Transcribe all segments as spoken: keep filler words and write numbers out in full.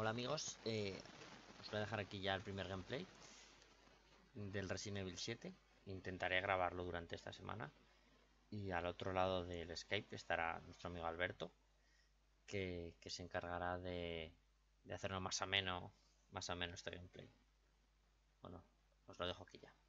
Hola amigos, eh, os voy a dejar aquí ya el primer gameplay del Resident Evil siete. Intentaré grabarlo durante esta semana. Y al otro lado del Skype estará nuestro amigo Alberto, que, que se encargará de, de hacerlo más ameno, más ameno este gameplay. Bueno, os lo dejo aquí ya.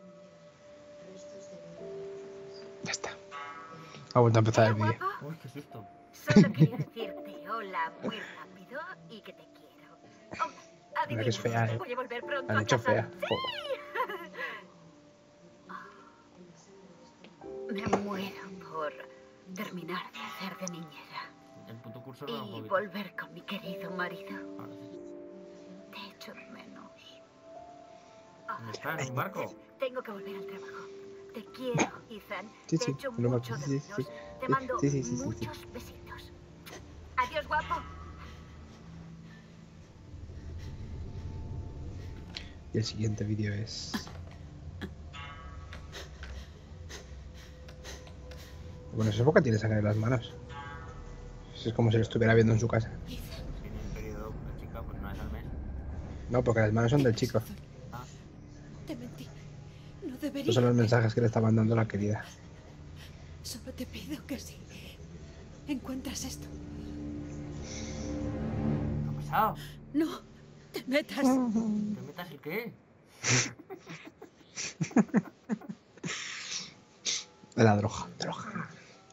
Ya está. Ha vuelto a empezar el vídeo. Uy, qué susto. Solo quería decirte hola muy rápido y que te quiero. Oh, Mira que es fea, eh. voy a volver pronto La han a hecho casa. fea. ¡Sí! Me muero por terminar de hacer de niñera El puto curso no lo puedo y evitar. volver con mi querido marido. Ahora sí. Te echo de menos. ¿Dónde está? ¿En un barco? Tengo que volver al trabajo. Te quiero, Ethan. Sí, Te sí, echo no me- mucho de sí, menos. sí, Te sí, mando sí, sí, sí, sí, sí. muchos besitos. Adiós, guapo. Y el siguiente vídeo es... Bueno, eso es porque tiene sangre en las manos. Eso es como si lo estuviera viendo en su casa. Si en el periodo la chica, pues una vez al mes. No, porque las manos son del chico. Ah, Te mentí. No Estos debería. son los mensajes que le está mandando la querida. Solo te pido que si encuentras esto, ¿qué ha pasado? no te metas. ¿Te metas el qué? La droga, droga.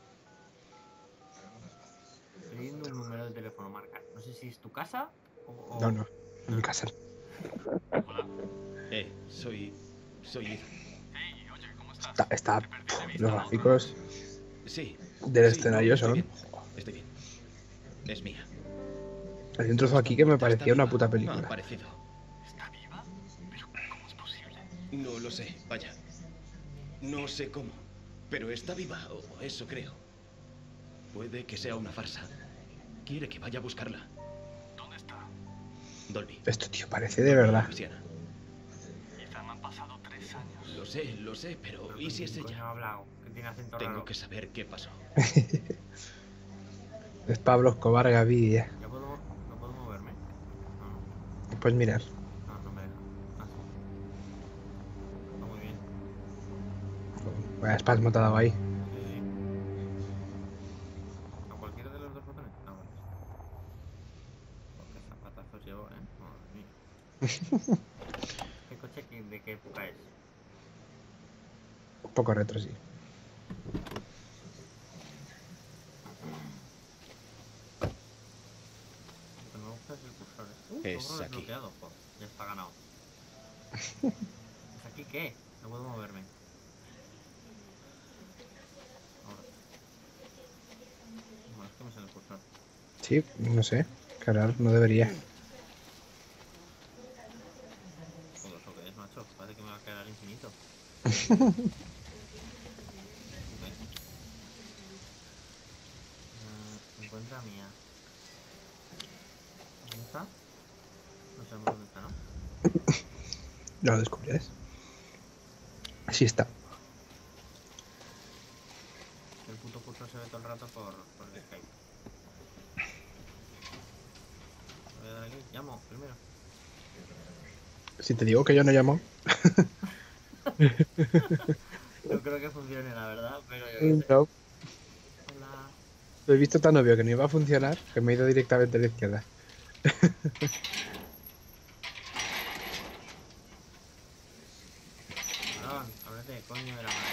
Estoy viendo un número de teléfono marca. No sé si es tu casa o... o- No, no, en mi casa. Hola. Eh, soy... soy Ethan. Hey, oye, ¿cómo estás? Está, está Te perdí de vista, los ¿no? gráficos Sí. del sí, escenario no, estoy son... bien, Estoy bien. Es mía. Hay un trozo aquí que me Está parecía una viva. puta No ha película. aparecido. ¿Está viva? Pero, ¿cómo es posible? No lo sé, vaya. No sé cómo. Pero está viva, o eso creo. Puede que sea una farsa. Quiere que vaya a buscarla. ¿Dónde está? Dolby. Esto, tío, parece de verdad. Luisiana. Ethan, han pasado tres años. Lo sé, lo sé, pero Pero ¿y si es ¿quién coño ha ella? hablado? Que tiene acento Tengo raro. que saber qué pasó. Es Pablo Escobar Gaviria. ¿Ya puedo... no puedo moverme? No, no. Puedes mirar. No, no me deja. Ah, sí. Está muy bien. Vaya espasmo te ha dado ahí. Sí, sí. ¿A cualquiera de los dos botones? Ah, vale. Porque zapatazos llevo, ¿eh? Madre mía. ¿Qué coche que- de qué época es? Un poco retro, sí. Lo que no me gusta es el cursor, ¿eh? Uh, Es logro aquí. desbloqueado. Joder, ya está ganado. ¿Es aquí qué? No puedo moverme. Ahora. Bueno, es que me sale el cursor. Sí, no sé. Qué raro, no debería. Joder, ¿eso qué es, macho? Parece que me va a quedar infinito. Ok. Eh, encuentra mía. ¿Dónde está? No sabemos dónde está, ¿no? Ya lo descubrirás. Así está. El puto cursor se ve todo el rato por, por el Skype. Voy a dar aquí. Llamo primero. Si te digo que yo no llamo. No creo que funcione, la verdad, pero yo qué sé. No. Hola. Lo he visto tan obvio que no iba a funcionar que me he ido directamente a la izquierda. Cabrón, ábrete, coño de la madre.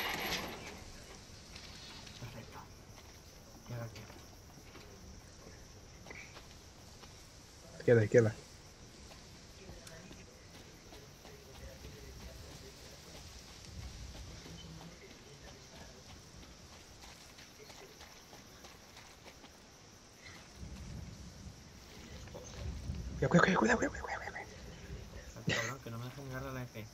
Perfecto. ¿Y ahora qué? Izquierda, izquierda. Cuidado, cuidado, cuidado, cuidado, cuidado, cuidado, cuidado. Está cabrón, que no me dejen llegar a la F.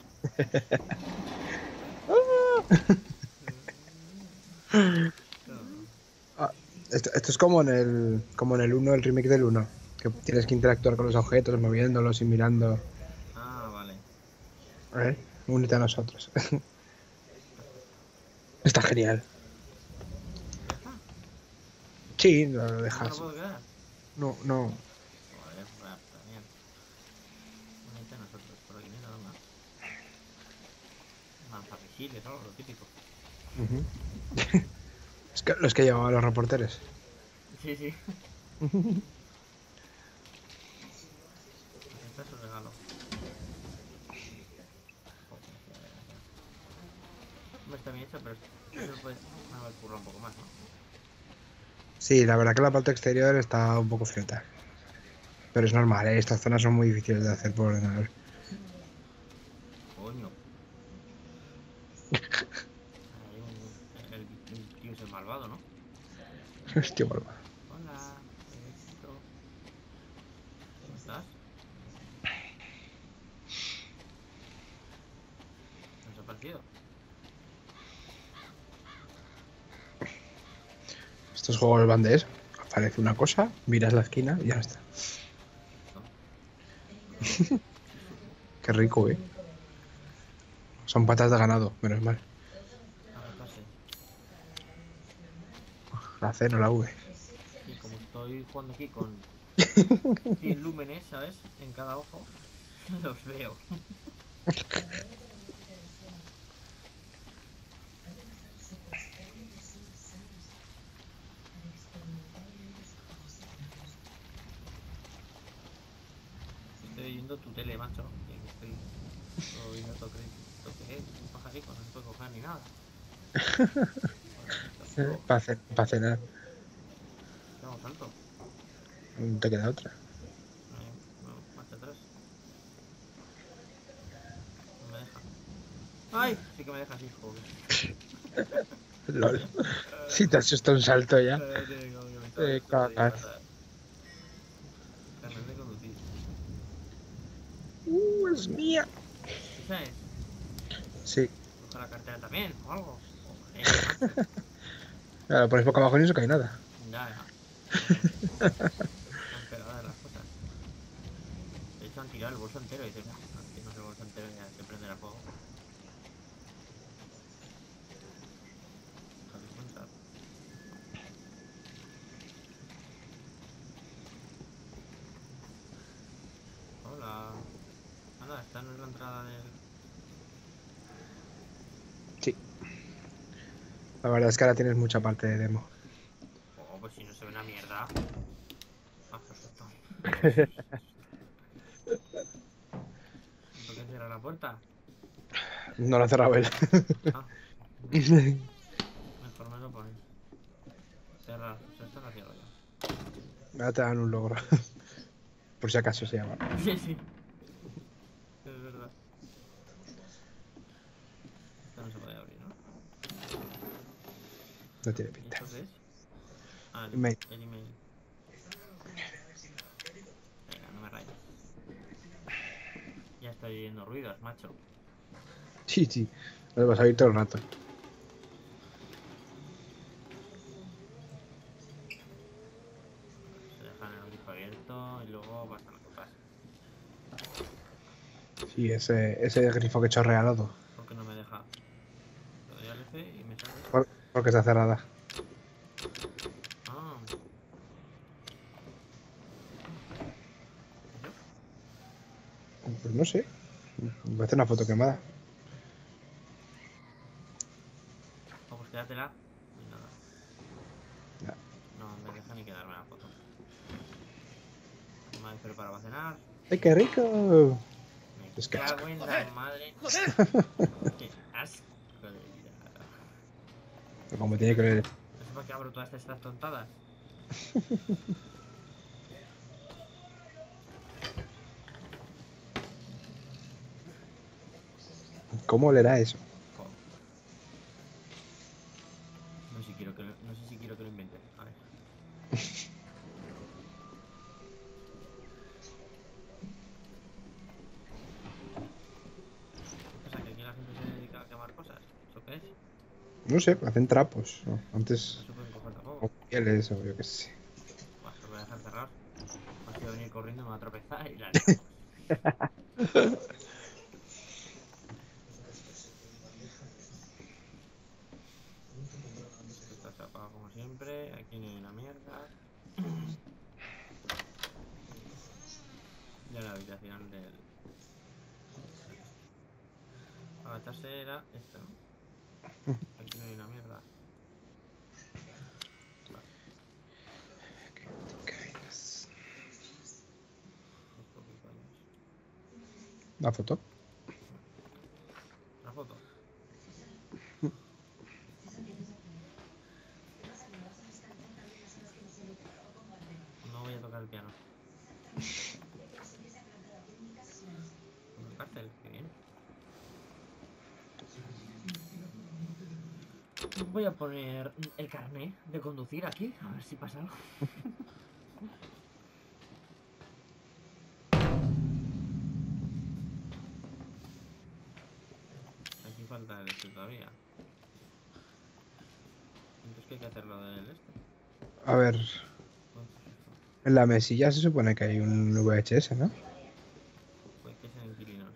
Cabrón. Ah, esto, esto es como en el como en el uno, el remake del uno, que tienes que interactuar con los objetos, moviéndolos y mirando. Ah, vale. ¿Eh? Únete a nosotros. Está genial. ¿Ya está? Sí, lo ¿No me dejas. lo puedo quedar? No, no. Joder, voy a planear. misiles, ¿no? Lo típico. Ujú. Es que los que llevaban los reporteros. Sí, sí. Este es su regalo. Hombre, está bien hecho, pero eso puede haber currado un poco más, ¿no? Sí, la verdad que la parte exterior está un poco feta. Pero es normal, ¿eh? Estas zonas son muy difíciles de hacer por ordenador. Coño. Hay un... El, el tío es el malvado, ¿no? Hostia, bueno. Hola. Esto... ¿Cómo estás? ¿No se ha parecido? Estos juegos van de eso. Aparece una cosa, miras la esquina y ya está. Qué rico, ¿eh? Son patas de ganado, menos mal. Agotarse. La C, no la V. Y como estoy jugando aquí con cien lúmenes, ¿sabes? En cada ojo, los veo. Estoy viendo tu tele, macho. Y estoy todo viendo todo crédito. ¿Qué es? Un pajarico, no se puede coger ni nada. Joder, esto- Para pa cenar. Vamos alto. No te queda otra. No, no, marcha atrás. No me deja. ¡Ay! Sí que me deja, sí, joder. Lol. Si te has hecho un salto ya. Eh, tengo que me estaba Eh, esto, podía cagas. pasar. Carnet de conducir. Uh, es mía. ¿Esa es? Sí. Coge la cartera también, o algo. Joder, macho. Ahora pones boca abajo y no se cae nada. Ya, ya. Han pegado de las cosas. De hecho, han tirado el bolso entero y dices, no, si no es el bolso entero ya se prenderá fuego. Date cuenta. Hola. Hola, esta no es la entrada del... Sí. La verdad es que ahora tienes mucha parte de demo. Oh, pues si no se ve una mierda. Ah, perfecto. ¿Por qué cierra la puerta? No lo ha cerrado él. Ah, mejor me lo pones. Cerrar, pues esto la cierro yo. Ahora te dan un logro. Por si acaso se llama. Sí, sí. Es verdad. Esto no se puede abrir, ¿no? No tiene ¿Y pinta. esto qué es? Ah, el Email. el email. Venga, no me rayes. Ya estoy oyendo ruidos, macho. Sí, sí. Lo vas a oír todo el rato. Se dejan el grifo abierto y luego pasa lo que pasa. Sí, ese, ese grifo que chorrea lodo. ¿Por qué no me deja? Le doy al F y me sale. Por- porque está cerrada. Ah. ¿Y yo? Pues no sé. Voy a hacer una foto quemada. Oh, pues quédatela. Y nada. Ya. No me deja ni quedarme la foto. Me preparo para cenar. ¡Ay, qué rico! Me Es que cago en la madre. Qué asco de vida. como tiene que ver. No sé por qué abro todas estas tontadas. ¿Cómo olerá eso? Jo. No sé si quiero que lo, no sé si quiero que lo inventen. A ver. O sea, que aquí la gente se dedica a quemar cosas. ¿Eso qué es? No sé, hacen trapos. ¿No? No Antes, se pueden coger tampoco. o pieles o yo qué sé. Bueno, pues voy a dejar cerrar. Así voy a venir corriendo, me va a tropezar y la liamos. Esto está apagado como siempre. Aquí no hay una mierda. Ya la habitación del... Agacharse era esto, ¿no? hay una mierda. Esto qué coño es. La foto. ¿Una foto? No voy a tocar el piano. Una cárcel, qué bien. Voy a poner el carnet de conducir aquí, a ver si pasa algo. Aquí falta el este todavía. Entonces, ¿qué hay que hacerlo del este? A ver, Entonces, esto. en la mesilla se supone que hay un V H S, ¿no? Pues que sean inquilinos.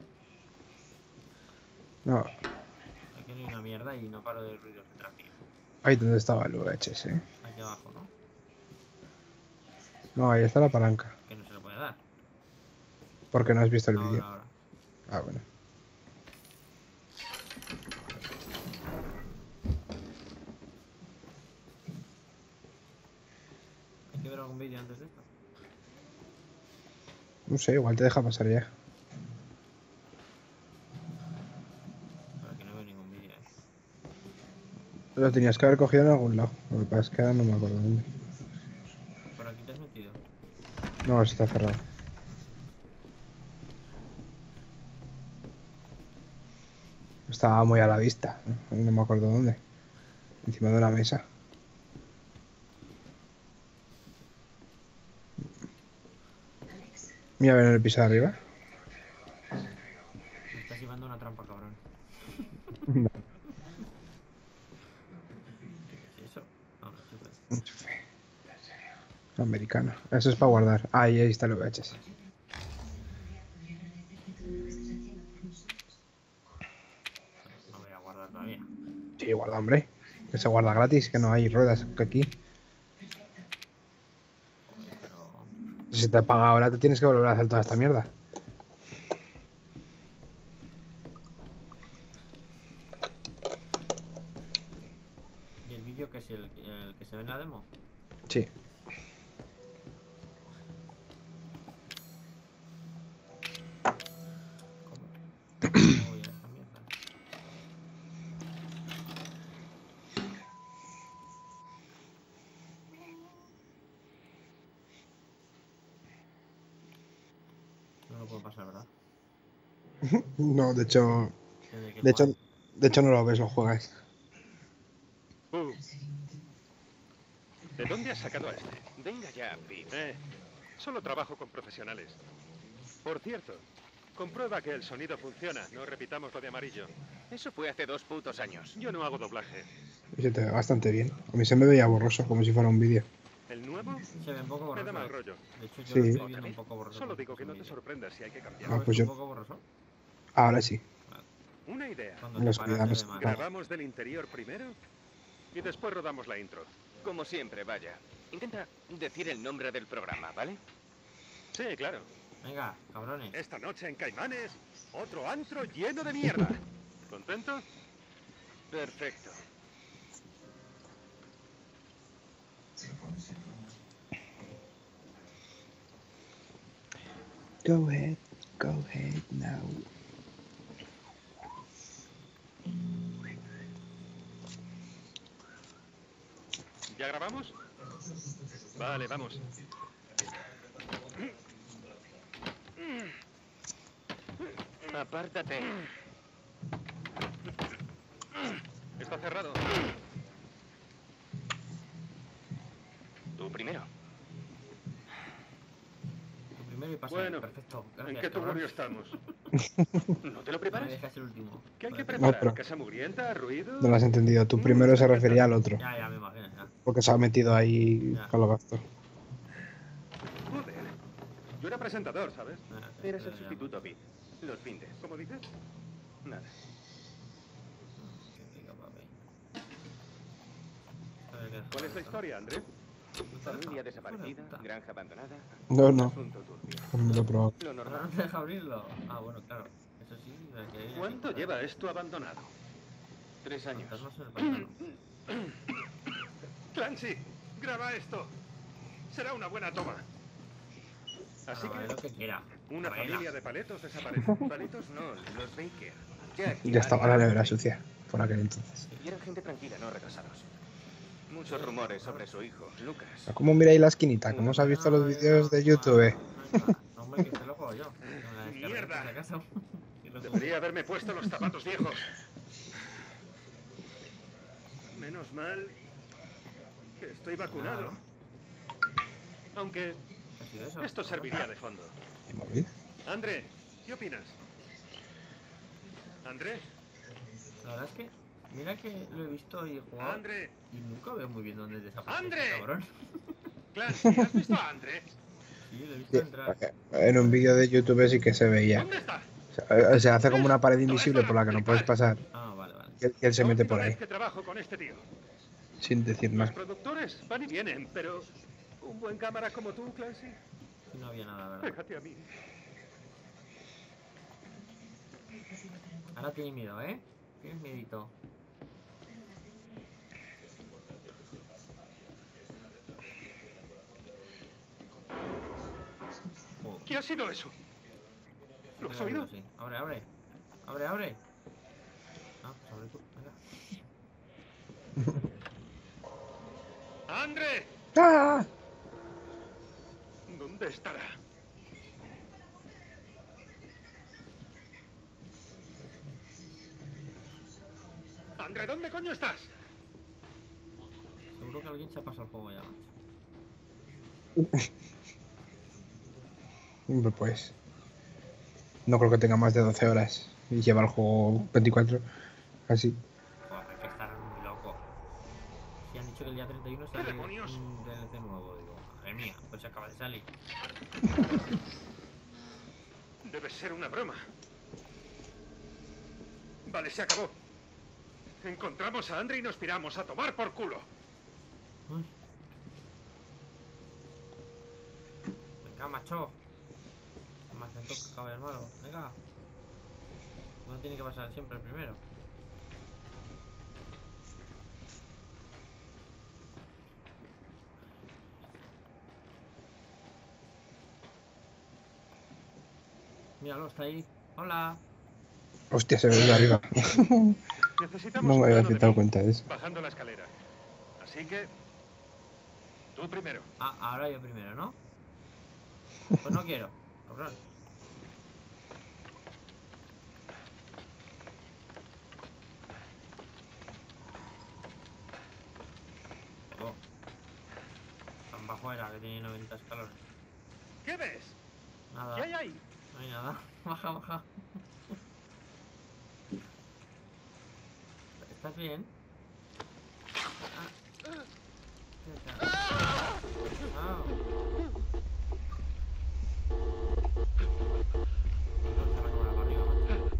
No. Aquí no hay una mierda y no paro de ruidos de tráfico. Ahí donde estaba el V H S. Aquí abajo, ¿no? No, ahí está la palanca. Que no se le puede dar. Porque no has visto el Ahora, vídeo. ahora. Ah, bueno. Hay que ver algún vídeo antes de esto. No sé, igual te deja pasar ya. Pero aquí no veo ningún vídeo, ¿eh? Lo tenías que haber cogido en algún lado. Lo que pasa es que ahora no me acuerdo dónde. ¿Por aquí te has metido? No, está cerrado. Estaba muy a la vista. No, no me acuerdo dónde. Encima de una mesa. Mira, a ver en el piso de arriba. Me estás llevando una trampa, cabrón. No. ¿Qué es eso? No, no, chupe. Enchufe. Americano. Eso es para guardar. Ah, ahí está el V H S. No voy a guardar todavía. Sí, guarda, hombre. Que se guarda gratis, que no hay ruedas que aquí. Joder, pero... Si te apaga ahora, te tienes que volver a hacer toda esta mierda. ¿Y el vídeo que es el, el que se ve en la demo? Sí. ¿Cómo? ¿Cómo voy a esta mierda? No lo puedo pasar, ¿verdad? No, de hecho. Tendré que De hecho, jugar. de hecho no lo ves, lo juegas. Uh. ¿De dónde has sacado a este? Venga ya, Pete. Eh, solo trabajo con profesionales. Por cierto, comprueba que el sonido funciona. No repitamos lo de amarillo. Eso fue hace dos putos años. Yo no hago doblaje. Y se te ve bastante bien. A mí se me veía borroso, como si fuera un vídeo. ¿El nuevo? Se ve un poco Me borroso. da mal ¿eh? rollo. De hecho, yo Sí. lo estoy viendo un poco borroso. Solo porque digo es que un no te vídeo. sorprendas si hay que cambiar. Ah, ¿Lo pues ves un yo- poco borroso? Ahora sí. Una idea. Cuando En te los paras cuidados. se ve mal. Grabamos del interior primero y después rodamos la intro. Como siempre, vaya. Intenta decir el nombre del programa, ¿vale? Sí, claro. Venga, cabrones. Esta noche en Caimanes, otro antro lleno de mierda. ¿Contento? Perfecto. Go ahead, go ahead now. ¿Ya grabamos? Vale, vamos. Apártate. Está cerrado. Tú primero. Tú primero y pasa. Bueno, Perfecto. ¿En Gracias, qué cabrón. tugurio estamos? ¿No te lo Me preparas? dejas el último. ¿Qué hay que Vale. preparar? pero- ¿Casa mugrienta? ¿Ruido? No lo has entendido. Tú Mm, primero se está refería al otro. Ya, ya, me imagino, ya. Porque se ha metido ahí Ya. con lo gasto. Joder. Yo era presentador, ¿sabes? Nada, te- Eres te el llamo. sustituto, Pete. Los findes. ¿Cómo dices? Nada. Qué rico, papi. A ver, ¿qué ¿Cuál es la historia, André? Familia desaparecida, Puta. granja abandonada. No, no. Asunto turbio. Me lo he probado. Lo Pero no normal. te deja abrirlo. Ah, bueno, claro. Eso sí, la que ella ¿Cuánto sí, lleva esto abandonado? Tres años. Fantasmas en el pantano. Clancy, graba esto. Será una buena toma. Así Grabaré lo que que quiera. una Vela. familia de paletos desaparece. Palitos no, los Baker. Jack y Ya estaba la Maria. nevera sucia por aquel entonces. Y eran gente tranquila, no retrasados. Muchos rumores sobre su hijo, Lucas. ¿Cómo miráis la esquinita? ¿Cómo os ha visto los vídeos de YouTube? No, hombre, que se lo juego yo. No, la descargué Mierda. por si acaso. Y lo Debería haberme puesto los zapatos viejos. Menos mal que estoy vacunado. Aunque ¿Qué ha sido eso? esto serviría de fondo. ¿El móvil? André, ¿qué opinas? André, La verdad es que, mira que lo he visto y he jugado André, y nunca veo muy bien dónde desaparece ¡Andre! este cabrón. Clancy, ¿has visto a André? Sí, lo he visto entrar. En un vídeo de YouTube sí que se veía. ¿Dónde está? O sea, se hace como una pared invisible por la que no puedes pasar. Ah, vale, vale. Y él, y él se La mete última por ahí, vez que trabajo con este tío. sin decir Los más. productores van y vienen, pero un buen cámara como tú, Clancy, Sí, no había nada, ¿verdad? déjate a mí. Ahora tienes miedo, ¿eh? Tienes miedito. Joder, ¿Qué ha sido eso? ¿Lo has qué oído? sí. Abre, abre. Abre, abre. Ah, pues abre tú. Venga. ¡André! ¡Ah! ¿Dónde estará? André, ¿dónde coño estás? Seguro que alguien se ha pasado el juego ya, macho. Hombre, pues. No creo que tenga más de doce horas. Y lleva el juego veinticuatro. Así. Joder, hay que estar muy loco. Si han dicho que el día treinta y uno sale demonios? un D L C nuevo, digo, madre mía, pues se acaba de salir. Debe ser una broma. Vale, se acabó. Encontramos a André y nos piramos a tomar por culo. Uy. Venga, macho. Más lento que acaba el malo. Venga. No tiene que pasar siempre el primero. Míralo, está ahí. Hola. Hostia, se ve de arriba. Necesitamos No un me había plano de dado mí, cuenta de eso. bajando la escalera. Así que... tú primero. Ah, ahora yo primero, ¿no? Pues no quiero, cabrón. Oh. Tan bajo era que tiene noventa escalones. ¿Qué ves? Nada. ¿Qué hay ahí? No hay nada. Baja, baja. ¿Estás bien? Ah. ¿Qué tal? Ah. Lanza la cámara para arriba, macho.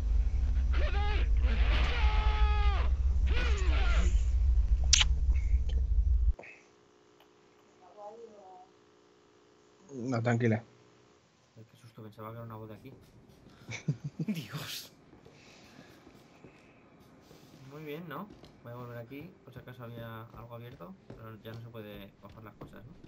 No, tranquila. Ay, qué susto, pensaba que era una voz de aquí. Dios. Muy bien, ¿no? Voy a volver aquí, por si acaso había algo abierto, pero ya no se puede coger las cosas, ¿no?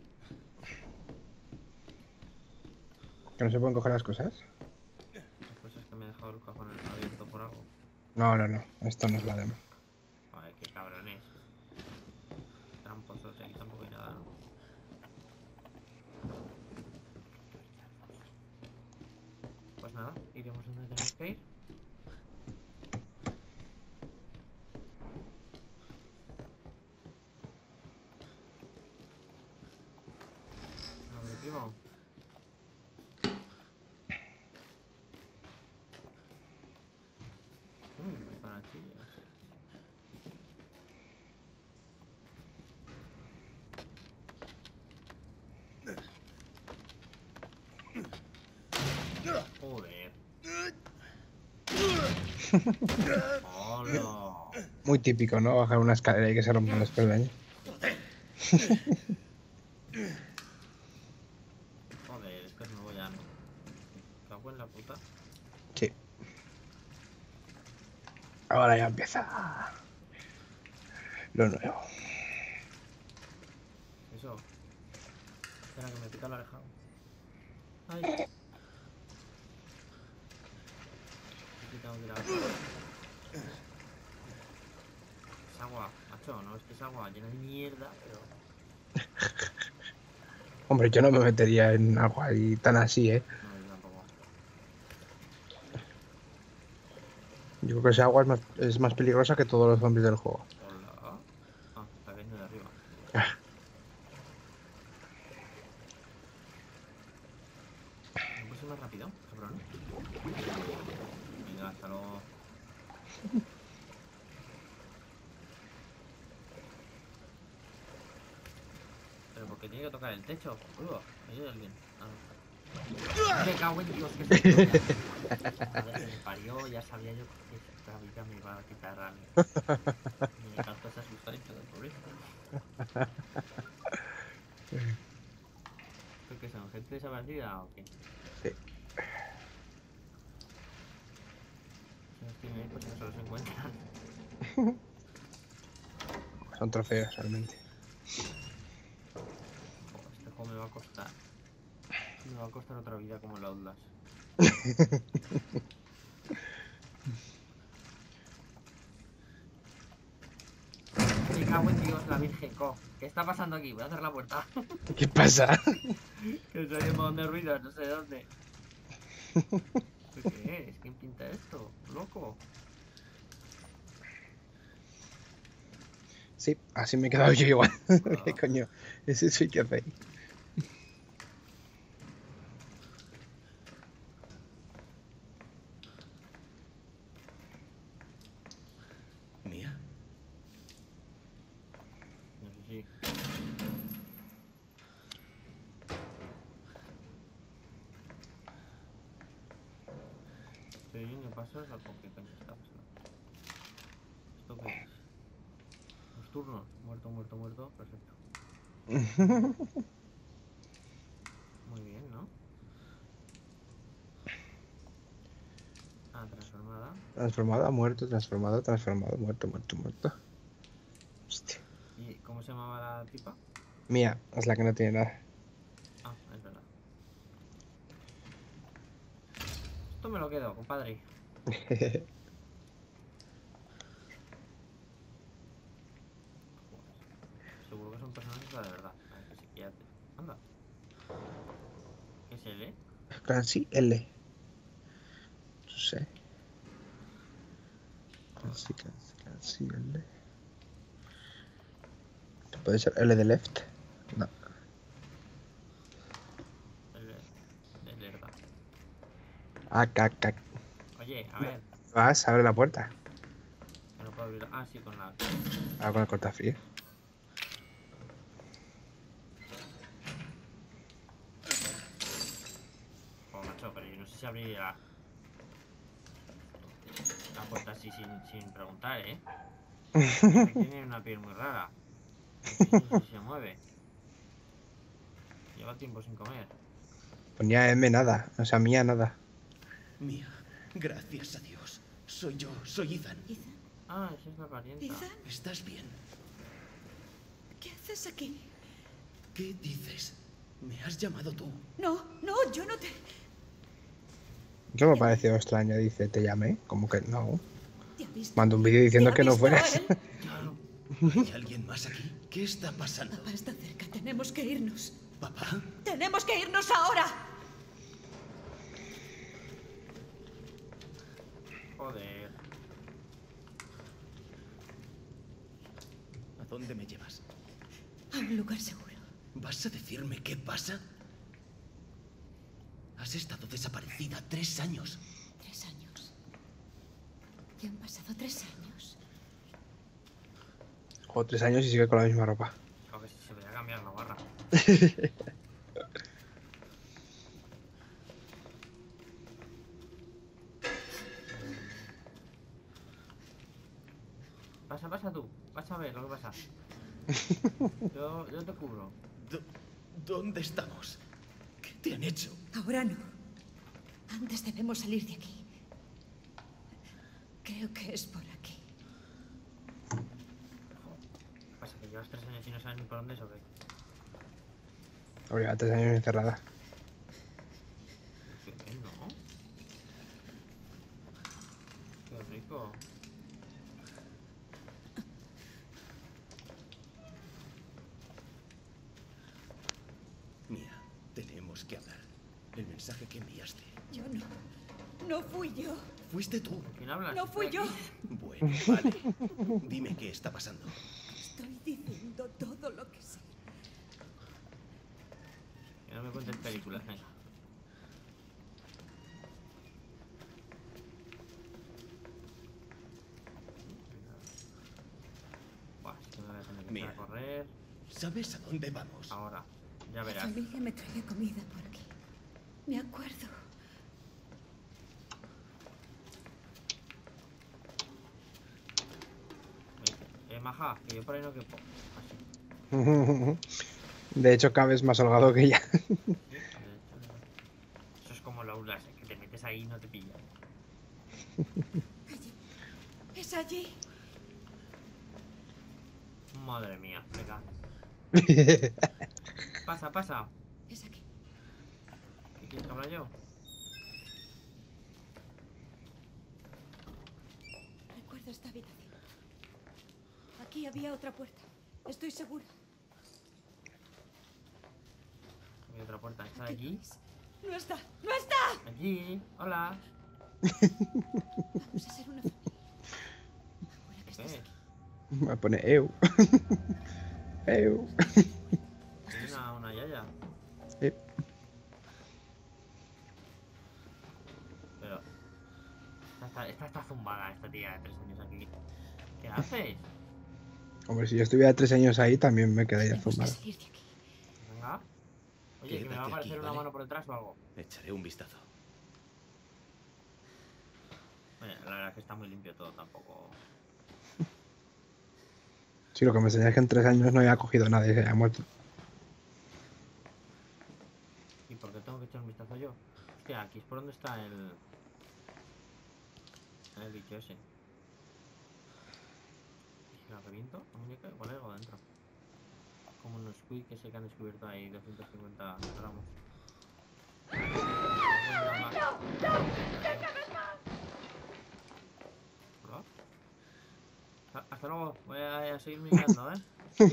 ¿Que no se pueden coger las cosas? Las cosas que me ha dejado el cajón abierto por algo. No, no, no. Esto no es la demo. Ay, qué cabrones. Tramposos, aquí tampoco hay nada, ¿no? Pues nada, iremos donde tenemos que ir. Abre, primo. Mmm, panachillas. Joder. Hola. Muy típico, ¿no? Bajar una escalera y que se rompan los peldaños. Joder, es que es nuevo ya, ¿no? Cago en la puta. Sí. Ahora ya empieza lo nuevo. Eso. Espera que me pica la oreja. Ay. Aquí tengo que ir a... Es agua, macho, no es que es agua llena de mierda, pero... Hombre, yo no me metería en agua ahí tan así, ¿eh? No, yo tampoco. Yo creo que esa agua es más, es más peligrosa que todos los zombies del juego. Hola. Ah, está cayendo de arriba. Ah. ¿No puede ser más rápido, cabrón? Venga, hasta luego. Pero ¿por qué tiene que tocar el techo? Boludo, ¿hay alguien? Ah, no. Me cago en Dios, que se Joder, que me parió, ya sabía yo que esta vida me iba a quitar a mí. Me encantó ese asustadito del pobre. ¿Pero qué son? ¿Gente desaparecida o qué? Sí. Si no tienen ahí, pues no se los encuentran. Son trofeos realmente. Joder, este juego me va a costar. Me va a costar otra vida como el Outlast. Me cago en Dios, la Virgen Co. ¿Qué está pasando aquí? Voy a cerrar la puerta. ¿Qué pasa? Que se oye un montón de ruidos, no sé de dónde. ¿Qué es? ¿Quién pinta esto? ¿Loco? Sí, así me he quedado yo igual. Ah. ¿Qué coño? Ese soy que hace. ¿Mía? No sé si... Estoy viendo pasos a con qué coño está pasando. ¿Esto qué es? Los turnos. Muerto, muerto, muerto. Perfecto. Muy bien, ¿no? Ah, transformada. Transformado, muerto, transformado, transformado, muerto, muerto, muerto. Hostia. ¿Y cómo se llamaba la tipa? Mía, es la que no tiene nada. Ah, es verdad. Esto me lo quedo, compadre. Joder, seguro que son personajes de verdad. A ver, que se quede. Anda. ¿Qué es L? Clancy L. No sé. Clancy, Clancy, Clancy L. ¿Puede ser L de left? No. L. Es verdad. Ah, cac, cac. Oye, a ver. Vas, abre la puerta. Que no puedo abrir. Ah, sí, con la. Ah, con el cortafrío. Oh, macho, pero yo no sé si abrir la. La puerta así sin, sin preguntar, ¿eh? Tiene una piel muy rara. No sé si se mueve. Lleva tiempo sin comer. Ponía M nada, o sea, Mía nada. Mía, gracias a Dios. Soy yo, soy Ethan. Ethan, Ah, esa es la parienta. Ethan, ¿Estás bien? ¿qué haces aquí? ¿Qué dices? Me has llamado tú. No, no, yo no te... Eso me ha parecido extraño, dice, te llamé. Como que no. te ha visto. Mando un vídeo diciendo ¿Te ha que no visto fueras. él? ¿Hay alguien más aquí? ¿Qué está pasando? Papá está cerca, tenemos que irnos. ¿Papá? ¡Tenemos que irnos ahora! Joder. ¿A dónde me llevas? A un lugar seguro. ¿Vas a decirme qué pasa? Has estado desaparecida tres años. Tres años. Ya han pasado tres años. Juego tres años y sigue con la misma ropa. A ver si se voy a cambiar la barra. Pasa, pasa tú. Vas a ver lo que pasa. Yo, yo te cubro. Do- ¿Dónde estamos? ¿Qué te han hecho? Ahora no. Antes debemos salir de aquí. Creo que es por aquí. llevas tres años y no sabes ni por dónde es o qué. Habría tres años encerrada. ¿Qué, qué, no? Qué rico. Mía, tenemos que hablar. El mensaje que enviaste. Yo no. No fui yo. Fuiste tú. ¿Con quién hablas? No Si fui estoy yo. aquí. Bueno, vale. Dime qué está pasando. Estoy diciendo todo lo que sé. Que no me cuentes películas, venga. Buah, es que me voy a tener que Mira. echar a correr. ¿Sabes a dónde vamos? Ahora, ya La verás. familia me traía comida por aquí. Me acuerdo. Eh, maja, que yo por ahí no quepo. Así. De hecho, cabes más holgado que ella. Sí, de hecho, eso es como los Outlast, que te metes ahí y no te pillan. Allí. Es allí. Madre mía, venga. Pasa, pasa. Es aquí. ¿Qué quieres que habla yo? Recuerdo esta habitación. Aquí había otra puerta. Estoy segura. Hay otra puerta, ¿está ¿Qué allí? es? No está. ¡No está! Allí, hola. Vamos a ser una familia. Ahora que estás ¿Qué? aquí. Me pone eu. Eu. Hay una, una yaya. Sí. Pero. Esta está, esta está zumbada, esta tía de tres años aquí. ¿Qué haces? Hombre, si yo estuviera tres años ahí, también me quedaría Tenemos que zumbado. salir de aquí. Venga. Oye, que me va a Quédate aparecer aquí, una ¿vale? mano por detrás o algo. Echaré un vistazo. Oye, la verdad es que está muy limpio todo, tampoco. Sí, lo que me enseña es que en tres años no había cogido nada y se había muerto. ¿Y por qué tengo que echar un vistazo yo? Hostia, aquí es por donde está el. El bicho ese. Si la reviento, la muñeca, igual hay algo dentro. Como unos squid que sé que han descubierto ahí doscientos cincuenta gramos. ¿Hola? Hasta- Hasta luego, voy a, a seguir mirando, ¿eh?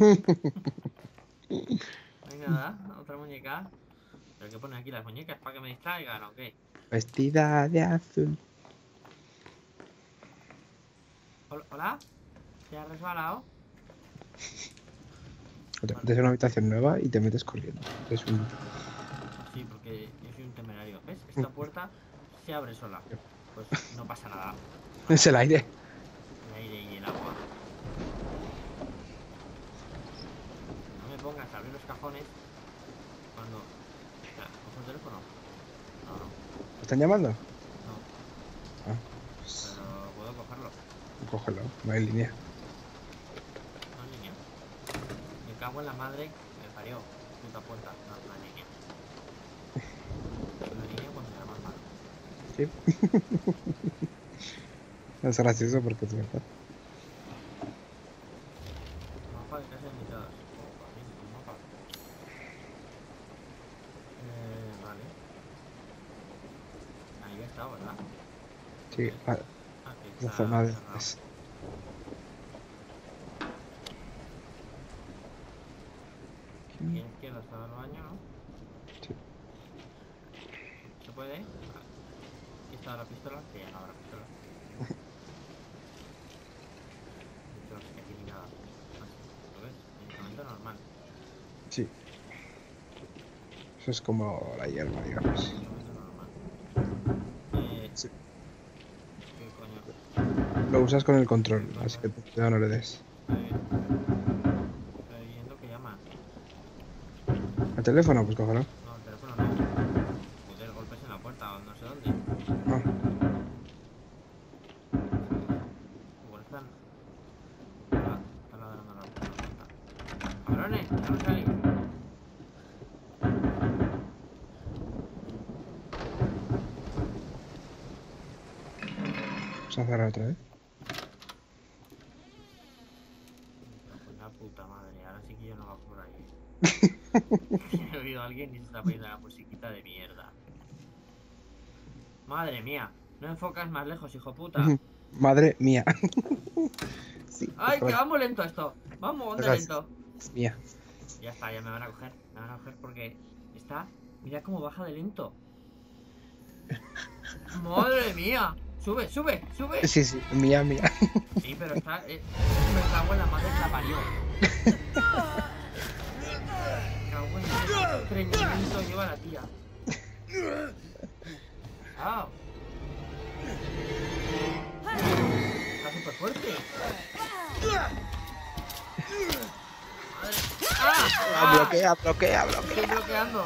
Venga, nada, otra muñeca. ¿Pero qué ponen aquí las muñecas? ¿Para que me distraigan o qué? Vestida de azul. Hol- ¿Hola? ¿Te has resbalado? O te metes en una habitación nueva y te metes corriendo. Es un... Sí, porque yo soy un temerario. ¿Ves? Esta puerta se abre sola. Pues no pasa nada. Es el aire. El aire y el agua. No me pongas a abrir los cajones cuando... Espera, ¿cojo el teléfono? No, no, ¿Te están llamando? no. Ah, pues Pero puedo cogerlo. cógelo, no hay línea. No hay línea. Me cago en la madre que me parió. Puta puerta. No, no hay línea. No hay línea cuando me llaman mal. Sí. Es gracioso porque es verdad. Mapa de casas limitadas. Oh, vale, un mapa. Eh, vale. Ahí he estado, ¿verdad? Sí, la, Ah, que la está zona de... cerrado. es- Aquí a la izquierda está el baño, ¿no? Sí. ¿Se puede? Vale. Aquí está la pistola, que ya no habrá pistola. De hecho, es que aquí ni nada. Ah, ¿lo ves? Medicamento normal. Sí. Eso es como la hierba, digamos. Medicamento normal. Eh, Sí. ¿qué coño? Lo usas con el control, así que ya no le des. Estoy, estoy viendo que llama. ¿El teléfono? Pues cógelo. No, el teléfono no. Joder, golpes en la puerta o no sé dónde. Ah, Igual están. Ah, están ladrando a la puerta. ¡Cabrones! ¡Ya no salís! vamos a cerrar otra vez. Pues la puta madre alguien y se está poniendo la musiquita de mierda. Madre mía. No enfocas más lejos, hijo puta. Madre mía. Sí, Ay, por que favor. vamos lento esto. Vamos, de Dejas- lento. Es mía. Ya está, ya me van a coger. Me van a coger porque está. Mira cómo baja de lento. Madre mía. Sube, sube, sube. Sí, sí, mía, mía. Sí, pero está. Eh, me cago en la madre que la parió. Me cago en el estreñimiento lleva la tía. ¡Ah! Está súper fuerte. Madre. ¡Ah! ¡Ah! Bloquea, bloquea, Estoy bloquea. bloqueando.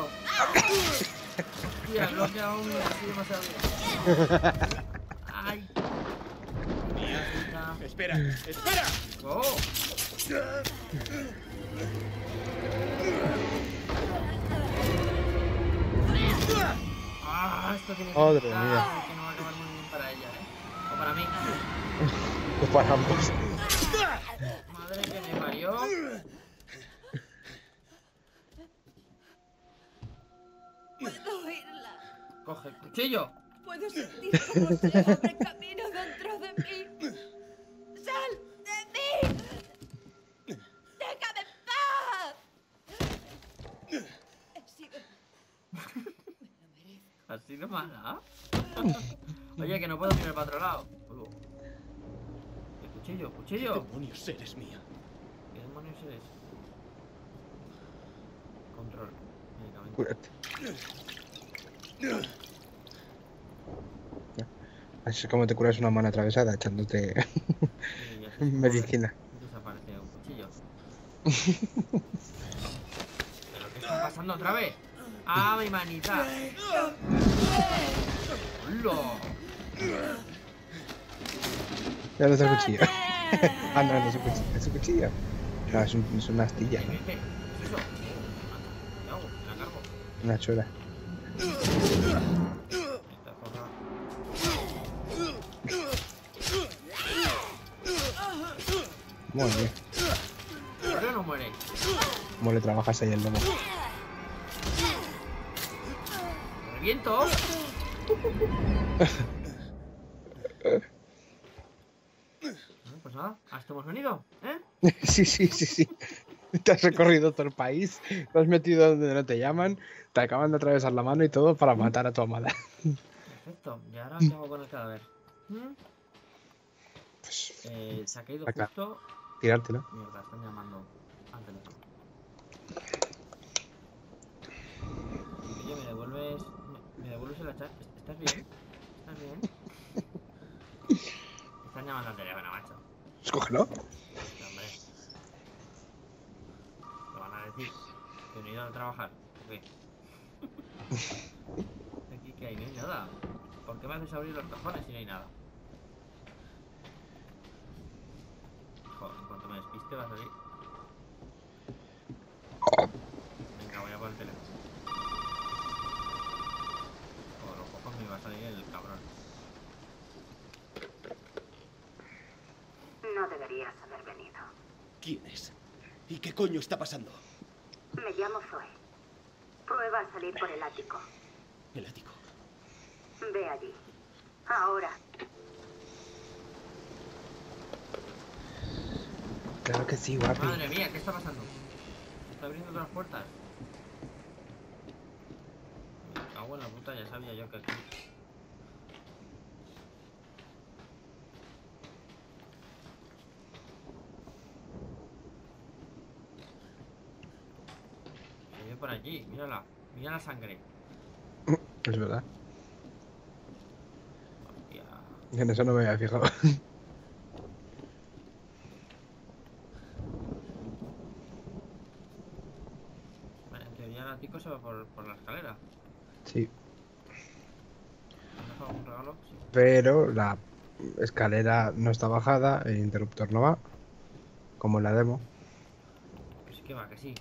Tía, bloquea un así demasiado bien. Ay. Mierda. Espera, espera. Oh. Ah, esto tiene que Madre entrar, mía. que no va a acabar muy bien para ella, ¿eh? O para mí. Pues para ambos. Madre que me parió. Puedo oírla. Coge el cuchillo. Puedo sentir cómo se abre camino dentro de mí. ¡Sal de mí! ¡Déjame en paz! He sido... Me lo merezco. ¿Así de mala? Oye, que no puedo mirar para otro lado. Boludo. El cuchillo, ¿Qué cuchillo. demonios eres mía? ¿Qué demonios eres? Control. Medicamento. Cúrate. Así es como te curas una mano atravesada echándote Sí, ya sé. medicina. Desaparece un cuchillo. ¿Pero qué está pasando otra vez? ¡Ah, mi manita! ¡Hola! Ya no es un cuchillo. Ah, no, no es un cuchillo. Es un cuchillo. No, es, un, es una astilla, ¿Qué, ¿no? qué, qué? ¿Qué es eso? ¿Qué hago? ¿Me la cargo? Una chora. Esta cosa. Muy bien. ¿Por qué no muere? ¿Cómo le trabajas ahí el lomo? ¿Me reviento? Bueno, pues nada, hasta hemos venido, ¿eh? Sí, sí, sí, sí. Te has recorrido todo el país, te has metido donde no te llaman, te acaban de atravesar la mano y todo para matar a tu amada. Perfecto. ¿Y ahora qué hago con el cadáver? ¿Mm? Pues Eh, se ha caído Acá. justo. tirártelo. Mierda, están llamando al teléfono. Oye, ¿me devuelves, me, me devuelves el hacha? ¿Estás bien? ¿Estás bien? Están llamando al teléfono, macho. Escógelo. Sí, hombre. ¿Lo van a decir? ¿Que no he ido a trabajar? ¿O qué? Aquí que hay, no hay nada. ¿Por qué me haces abrir los cojones si no hay nada? Joder, en cuanto me despiste va a salir. Venga, voy a por el teléfono. Por los cojones me va a salir el cabrón. No deberías haber venido. ¿Quién es? ¿Y qué coño está pasando? Me llamo Zoe. Prueba a salir por el ático. El ático. Ve allí. Ahora. Claro que sí, guapi. Madre mía, ¿qué está pasando? Se está abriendo otras puertas. Me cago en la puta, ya sabía yo que aquí. Se ve por allí, mírala. Mira la sangre. Es verdad. Hostia. En eso no me había fijado. Vale, en teoría el ático se va por, por la escalera. Sí. ¿Han dejado algún regalo? Sí. Pero la escalera no está bajada, el interruptor no va. Como en la demo. Que sí que va, que sí.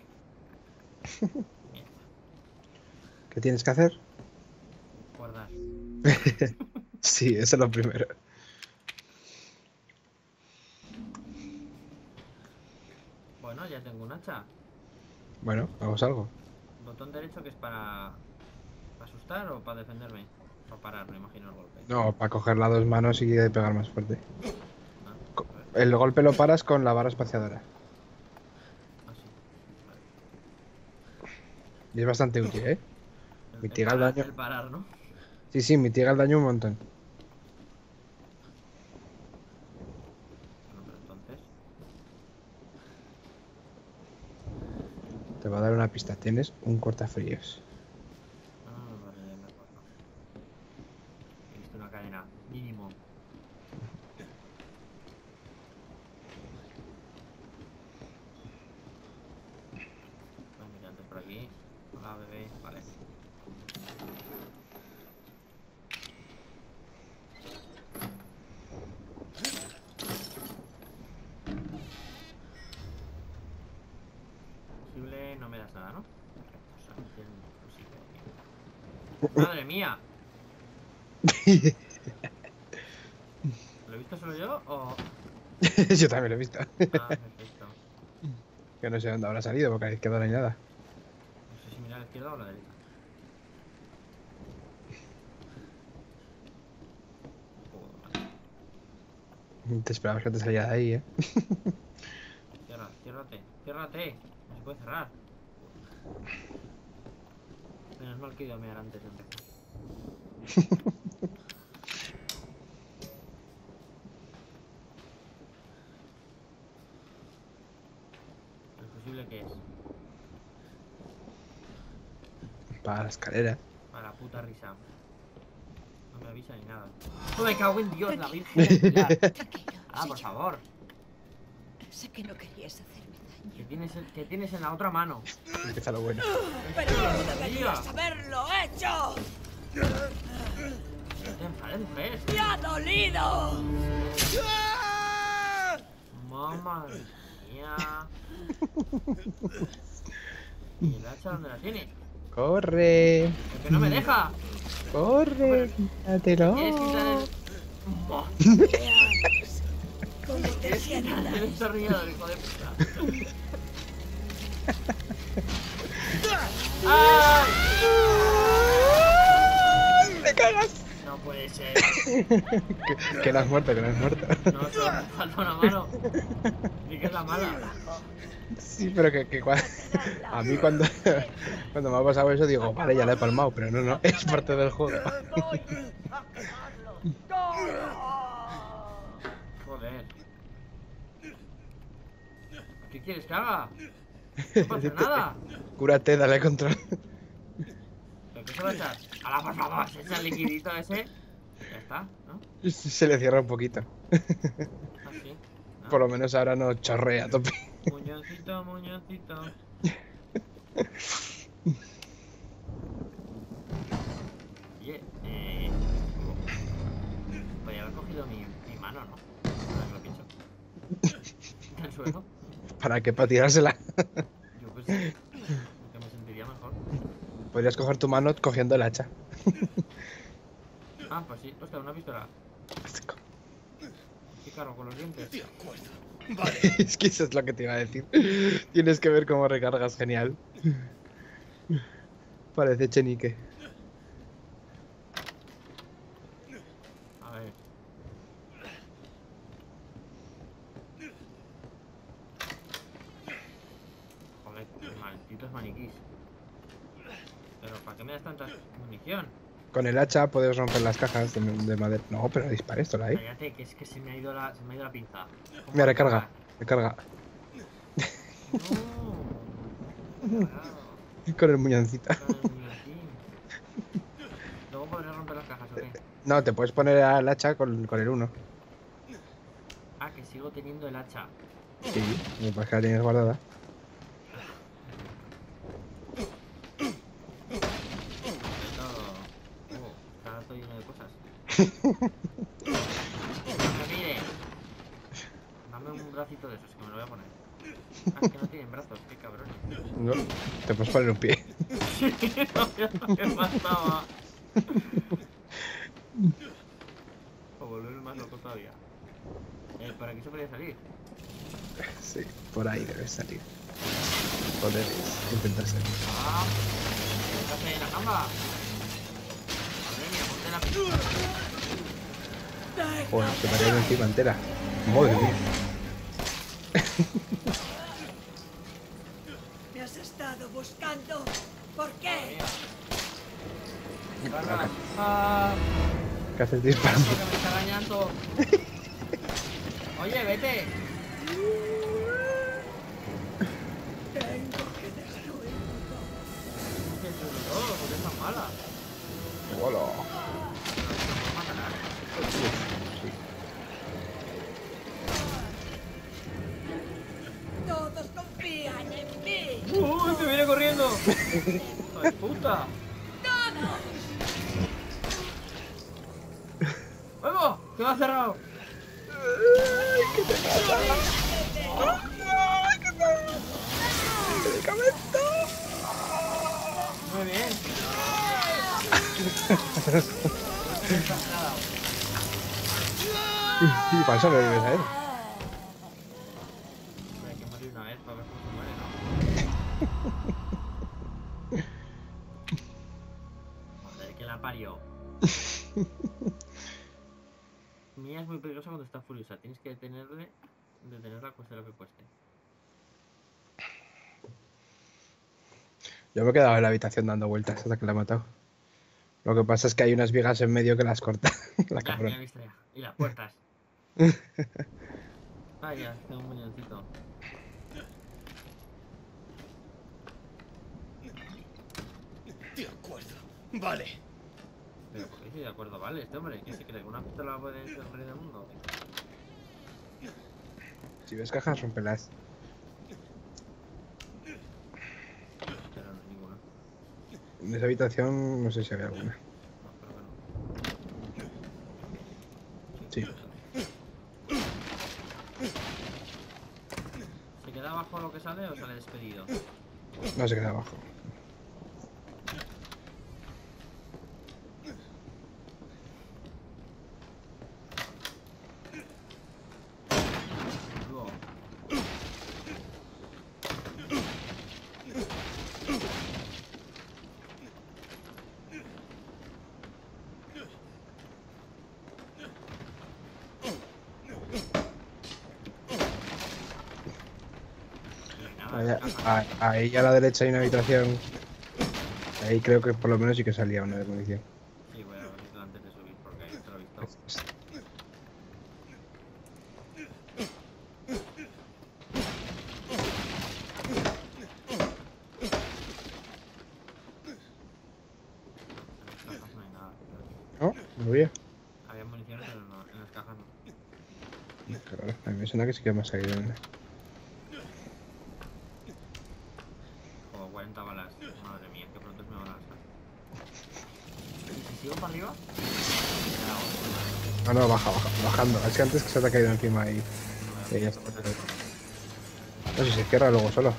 Mierda. ¿Qué tienes que hacer? Guardar. Sí, eso es lo primero. Bueno, ya tengo un hacha. Bueno, hagamos algo. Lo botón derecho que es para... ¿Para asustar o para defenderme? Para parar, me imagino el golpe. No, para coger las dos manos y pegar más fuerte. Ah, Co- a ver. El golpe lo paras con la barra espaciadora. Ah, sí. Vale. Y es bastante útil, ¿eh? El, Mitiga el el parar, daño. el parar, ¿no? Sí, sí, mitiga el daño un montón. Bueno, pero entonces... Te va a dar una pista. Tienes un cortafríos. Ah, vale, ya me acuerdo. He visto una cadena, mínimo. Bueno, mira, antes por aquí. Hola, bebé, vale. Posible, no me das nada, ¿no? Perfecto, solamente el fusible. ¡Madre mía! ¿Lo he visto solo yo o...? Yo también lo he visto. Ah, perfecto. Que no sé dónde habrá salido porque a la izquierda no hay nada. No sé si mirar a la izquierda o a la derecha. Joder. Te esperabas que te saliera de ahí, ¿eh? Cierra, ciérrate, ciérrate. No se puede cerrar. Menos mal que he ido a mirar antes de empezar. ¿El fusible qué es? Para la escalera. Para la puta risa. No me avisa ni nada. ¡Oh, me cago en Dios, la Virgen del Pilar! Tranquilo. Ah, soy por yo. favor. Sé que no querías hacerme ¿Qué daño. tienes, en- qué tienes en la otra mano? Empieza lo bueno. Pero no Mira. deberías haberlo hecho. No te enfades, mujer. ¡Me ha dolido! Mamma mía. ¿Y el hacha dónde la tiene? ¡Corre! ¡Es que no me deja! ¡Corre! ¡Quítatelo! ¿Quieres quitar el...? ¡Buah! ¿Cómo te ¿Quieres quitar sientas? el destornillador, hijo de puta? ¡Ay! ¡Me cagas! No puede ser. Que, que no has muerto, que no has muerto. No, solo me falta una mano. ¿Y qué es la mala? Sí, pero que, que cua- a mí cuando, cuando me ha pasado eso digo, vale, ya la he palmado, pero no, no, es parte del juego. Joder. ¿Qué quieres que haga? No pasa nada. Cúrate, dale control. ¿Pero qué se va a echar? ¡Hala, por favor! Se echa el liquidito ese. Ya está, ¿no? Se le cierra un poquito. Así. ¿no? Por lo menos ahora no chorrea a tope. Muñoncito, muñoncito. Oye, eh... podría haber cogido mi, mi mano, ¿no? Ahora que lo pienso. ¿Del suelo? ¿Para qué? Para tirársela. Yo pues sí. Que me sentiría mejor. Podrías coger tu mano cogiendo el hacha. Ah, pues sí. Hostia, una pistola. ¿Qué cargo con los dientes? De acuerdo. Es que eso es lo que te iba a decir. Tienes que ver cómo recargas, genial. Parece Chenique. A ver. Joder, qué malditos maniquís. Pero ¿para qué me das tanta munición? Con el hacha puedes romper las cajas de, de madera. No, pero dispara esto, la hay. Cállate, que es que se me ha ido la, se me ha ido la pinza. ¿Cómo Mira, recargar? recarga, recarga. No. Claro, Con el muñoncito. con el muñequín. Luego podré romper las cajas, ¿o qué? No, te puedes poner al hacha con, con el uno. Ah, que sigo teniendo el hacha. Sí, me parece que la tienes guardada. Todo. Oh, está todo lleno de cosas. Dame, mire. Dame un bracito de esos que me lo voy a poner. Ah, es que no tienen brazos, qué cabrones. No, te puedes poner un pie. Sí, no, ya no me faltaba. O volverme más loco todavía. Eh, ¿para qué se podría salir? Sí, por ahí debes salir. O debes intentar salir. Ah, en la cama. Madre mía, ponte la pistola. Joder, se me ha caído encima entera. Madre mía. Me has estado buscando. ¿Por qué? Ah, ¿Qué haces disparando? que me está arañando. Oye, vete. Tengo que destruirlo. ¿Qué es todo? ¿Por qué es tan mala? Hola. Todos confían en mí. ¡Uy, te viene corriendo! ¡Hijo de puta! ¡Todos! ¡Vamos! ¡Que va cerrado! Muy bien. Y para eso lo vives a él. Hay que morir una vez para ver cómo se muere, ¿no? Joder, que la parió. Mía es muy peligrosa cuando está furiosa. Tienes que detenerle, detenerla cueste lo que cueste. Yo me he quedado en la habitación dando vueltas hasta que la he matado. Lo que pasa es que hay unas vigas en medio que las corta. La Ya, cabrón. ya he visto ya. Y las puertas. Ah, ya, tengo un muñoncito. De acuerdo. Vale. Pero ¿por qué estoy de acuerdo? Vale, este hombre, que se cree que una pistola puede ser el rey del mundo. Si ves cajas, rompelas. Pero no hay ninguna. En esa habitación no sé si había alguna. No, pero bueno. Sí. ¿Se queda abajo lo que sale o sale despedido? No se queda abajo. Luego. Ahí, a- ahí a la derecha hay una habitación. Ahí creo que por lo menos sí que salía una de munición. Sí, voy a abrirlo antes de subir porque ahí te lo he visto. En las cajas no hay nada. No, no había. Había munición, pero no, en las cajas no. Claro, a mí me suena que sí que me ha salido una. Como cuarenta balas. Madre mía, que pronto me van a lanzar. ¿Y si sigo para arriba? No, no, baja, baja, bajando. Es que antes que se te ha caído encima y, y ya está. No sé si se cierra luego solo.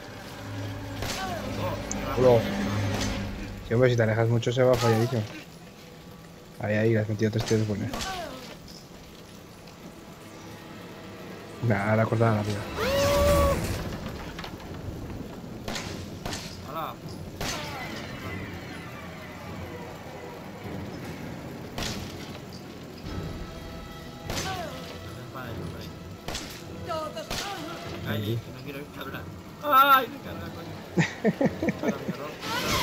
Luego. Sí, hombre, si te alejas mucho se va falladísimo. Ahí, ahí, le has metido tres tiros buenas. Nada, la cortada rápida. ¡Hala! Todos. Ay, que no quiero ir cabrón. ¡Ay, me carga, coño! Para mi error.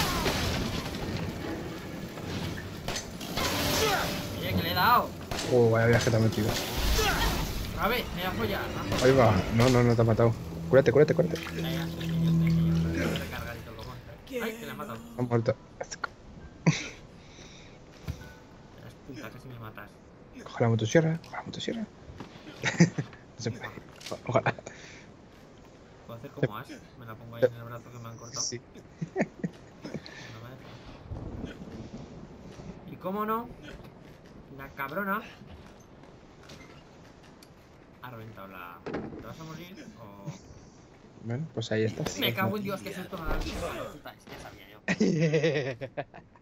Oye, que le he dado. Oh, vaya viaje te ha metido. A ver, me voy a follar. me voy a Ahí va. No, no, no te ha matado. Cúrate, cúrate, cúrate. follar. Ya, ya, sí, sí, yo sé, sí, yo sé. Voy a recargar y todo el cojón. Ay, que le he matado. Ha muerto. Las putas, casi me matas. Coge la motosierra, coge la motosierra. No se puede. Ojalá. Puedo hacer como Ash. Me la pongo ahí en el brazo que me han cortado. Sí. No me deja. ¿Y cómo no? La cabrona ha reventado la... ¿Te vas a morir o...? Bueno, pues ahí estás. Me cago en Dios, que susto me da. Puta, es que sabía yo.